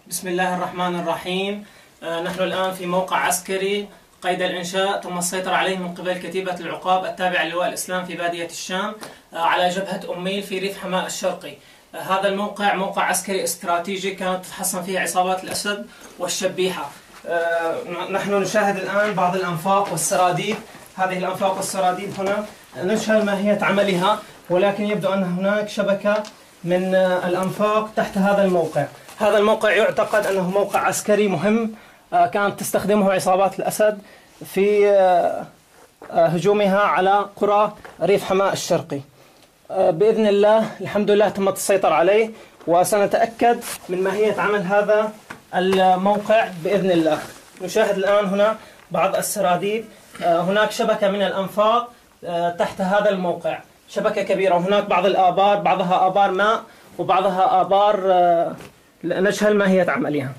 بسم الله الرحمن الرحيم. نحن الآن في موقع عسكري قيد الإنشاء، تم السيطرة عليه من قبل كتيبة العقاب التابعة للواء الإسلام في بادية الشام على جبهة أميل في ريف حماة الشرقي. هذا الموقع موقع عسكري استراتيجي كانت تتحصن فيه عصابات الأسد والشبيحة. نحن نشاهد الآن بعض الأنفاق والسراديب. هذه الأنفاق والسراديب هنا نشهد ماهية عملها، ولكن يبدو أن هناك شبكة من الأنفاق تحت هذا الموقع. هذا الموقع يعتقد أنه موقع عسكري مهم كانت تستخدمه عصابات الأسد في هجومها على قرى ريف حماة الشرقي. بإذن الله الحمد لله تمت السيطرة عليه، وسنتأكد من ماهية عمل هذا الموقع بإذن الله. نشاهد الآن هنا بعض السراديب. هناك شبكة من الأنفاق تحت هذا الموقع، شبكة كبيرة، وهناك بعض الآبار، بعضها آبار ماء وبعضها آبار نجهل ماهية عملها.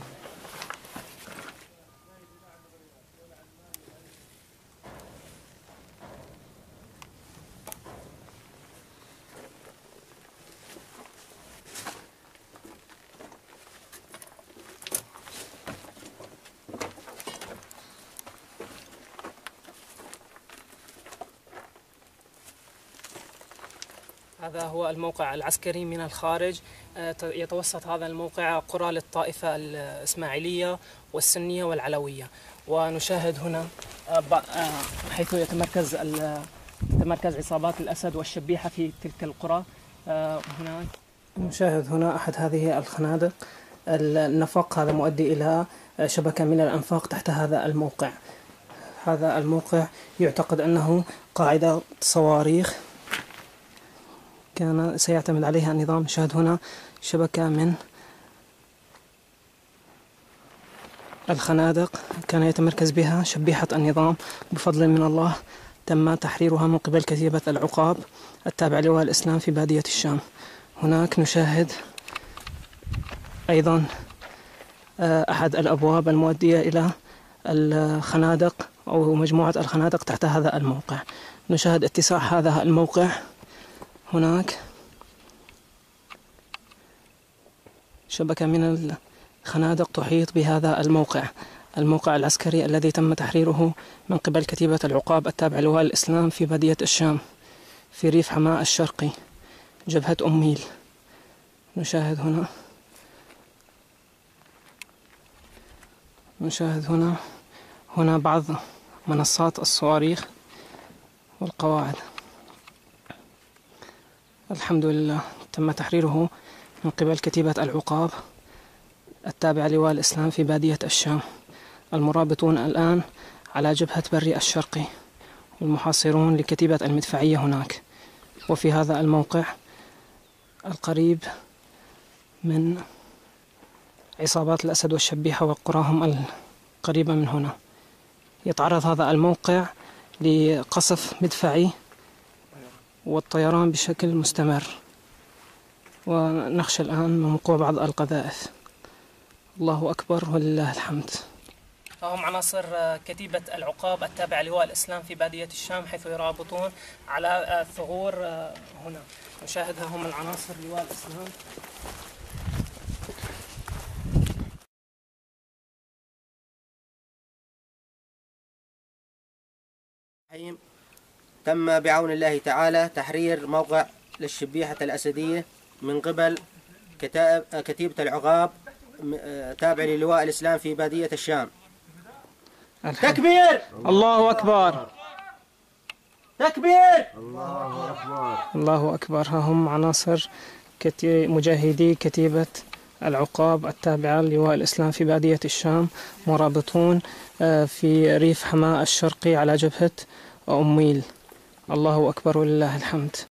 هذا هو الموقع العسكري من الخارج. يتوسط هذا الموقع قرى للطائفة الإسماعيلية والسنية والعلوية. ونشاهد هنا حيث تتمركز عصابات الأسد والشبيحة في تلك القرى. هنا نشاهد هنا أحد هذه الخنادق. النفق هذا مؤدي إلى شبكة من الأنفاق تحت هذا الموقع. هذا الموقع يعتقد أنه قاعدة صواريخ كان سيعتمد عليها النظام. نشاهد هنا شبكة من الخنادق كان يتمركز بها شبيحة النظام. بفضل من الله تم تحريرها من قبل كتيبة العقاب التابعة لواء الإسلام في بادية الشام. هناك نشاهد أيضا أحد الأبواب المؤدية إلى الخنادق أو مجموعة الخنادق تحت هذا الموقع. نشاهد اتساع هذا الموقع. هناك شبكة من الخنادق تحيط بهذا الموقع العسكري الذي تم تحريره من قبل كتيبة العقاب التابعة لواء الإسلام في بادية الشام في ريف حماة الشرقي جبهة أميل. نشاهد هنا بعض منصات الصواريخ والقواعد. الحمد لله تم تحريره من قبل كتيبة العقاب التابعة لواء الإسلام في بادية الشام. المرابطون الآن على جبهة بري الشرقي، والمحاصرون لكتيبة المدفعية هناك، وفي هذا الموقع القريب من عصابات الأسد والشبيحة وقراهم القريبة من هنا. يتعرض هذا الموقع لقصف مدفعي والطيران بشكل مستمر، ونخشى الآن من وقوع بعض القذائف. الله أكبر ولله الحمد. فهم عناصر كتيبة العقاب التابعة لواء الإسلام في بادية الشام حيث يرابطون على الثغور. هنا نشاهدها هم العناصر لواء الإسلام. تم بعون الله تعالى تحرير موقع للشبيحة الأسدية من قبل كتيبة العقاب تابع للواء الإسلام في بادية الشام. تكبير! الله أكبر! تكبير! الله أكبر! ها هم عناصر مجاهدي كتيبة العقاب التابعة لواء الإسلام في بادية الشام مرابطون في ريف حماة الشرقي على جبهة أميل. الله أكبر ولله الحمد.